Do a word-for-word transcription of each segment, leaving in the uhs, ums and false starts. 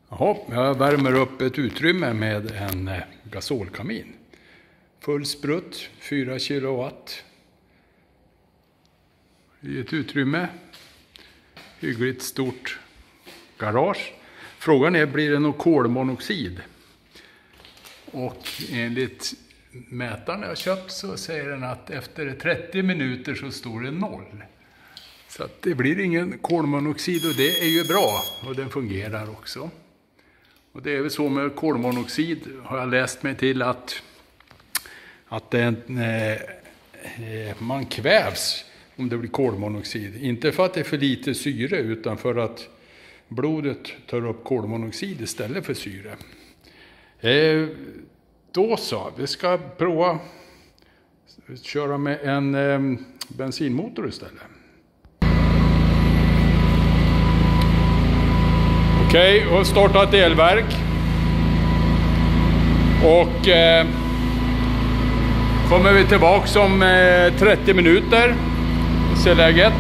Jaha, jag värmer upp ett utrymme med en gasolkamin. Full sprutt, fyra kilowatt. I ett utrymme. Hyggligt stort garage. Frågan är, blir det någon kolmonoxid? Och enligt mätaren jag köpt så säger den att efter trettio minuter så står det noll. Så att det blir ingen kolmonoxid och det är ju bra. Och den fungerar också. Och det är väl så med kolmonoxid har jag läst mig till att, att den, eh, man kvävs om det blir kolmonoxid. Inte för att det är för lite syre utan för att blodet tar upp kolmonoxid istället för syre. Eh, då så, vi ska prova köra med en eh, bensinmotor istället. Okej, okay, och starta ett elverk. Och eh, kommer vi tillbaka om eh, trettio minuter. Se läget.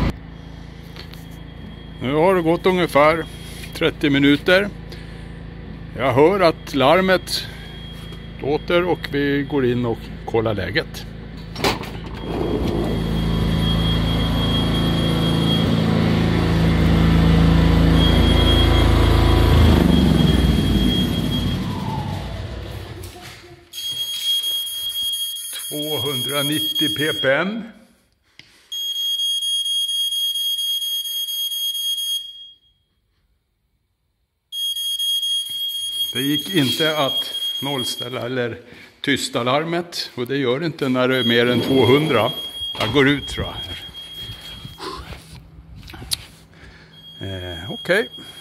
Nu har det gått ungefär trettio minuter. Jag hör att larmet låter och vi går in och kollar läget. tvåhundranittio ppm. Det gick inte att nollställa eller tysta larmet och det gör det inte när det är mer än tvåhundra. Jag går ut tror jag. Eh, Okej. Okay.